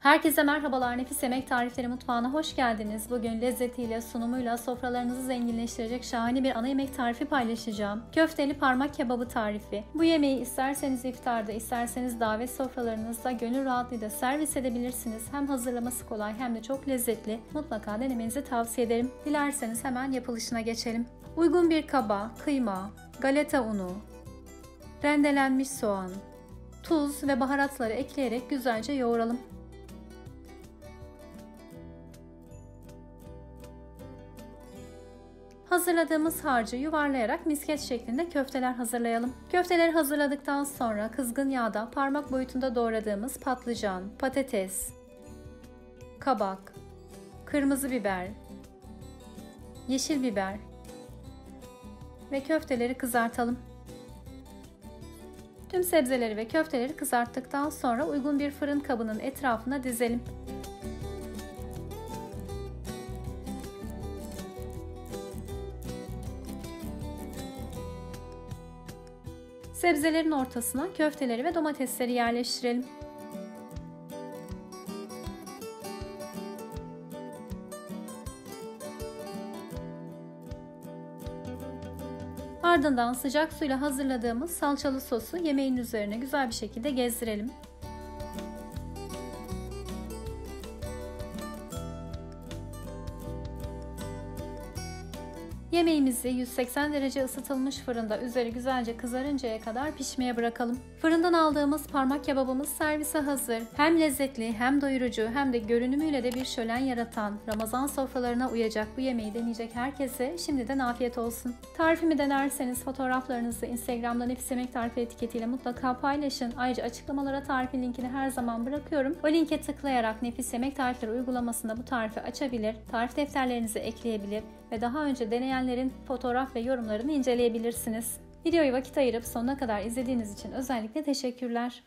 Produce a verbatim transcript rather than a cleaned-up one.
Herkese merhabalar, Nefis Yemek Tarifleri mutfağına hoş geldiniz. Bugün lezzetiyle, sunumuyla sofralarınızı zenginleştirecek şahane bir ana yemek tarifi paylaşacağım. Köfteli parmak kebabı tarifi. Bu yemeği isterseniz iftarda, isterseniz davet sofralarınızda gönül rahatlığıyla servis edebilirsiniz. Hem hazırlaması kolay hem de çok lezzetli. Mutlaka denemenizi tavsiye ederim. Dilerseniz hemen yapılışına geçelim. Uygun bir kaba, kıyma, galeta unu, rendelenmiş soğan, tuz ve baharatları ekleyerek güzelce yoğuralım. Hazırladığımız harcı yuvarlayarak misket şeklinde köfteler hazırlayalım. Köfteleri hazırladıktan sonra kızgın yağda parmak boyutunda doğradığımız patlıcan, patates, kabak, kırmızı biber, yeşil biber ve köfteleri kızartalım. Tüm sebzeleri ve köfteleri kızarttıktan sonra uygun bir fırın kabının etrafına dizelim. Sebzelerin ortasına köfteleri ve domatesleri yerleştirelim. Ardından sıcak suyla hazırladığımız salçalı sosu yemeğin üzerine güzel bir şekilde gezdirelim. Yemeğimizi yüz seksen derece ısıtılmış fırında üzeri güzelce kızarıncaya kadar pişmeye bırakalım. Fırından aldığımız parmak kebabımız servise hazır. Hem lezzetli hem doyurucu hem de görünümüyle de bir şölen yaratan, Ramazan sofralarına uyacak bu yemeği deneyecek herkese şimdiden afiyet olsun. Tarifimi denerseniz fotoğraflarınızı Instagram'da Nefis Yemek Tarifi etiketiyle mutlaka paylaşın. Ayrıca açıklamalara tarifin linkini her zaman bırakıyorum. O linke tıklayarak Nefis Yemek Tarifleri uygulamasında bu tarifi açabilir, tarif defterlerinizi ekleyebilir ve daha önce deneyenlerin fotoğraf ve yorumlarını inceleyebilirsiniz. Videoyu vakit ayırıp sonuna kadar izlediğiniz için özellikle teşekkürler.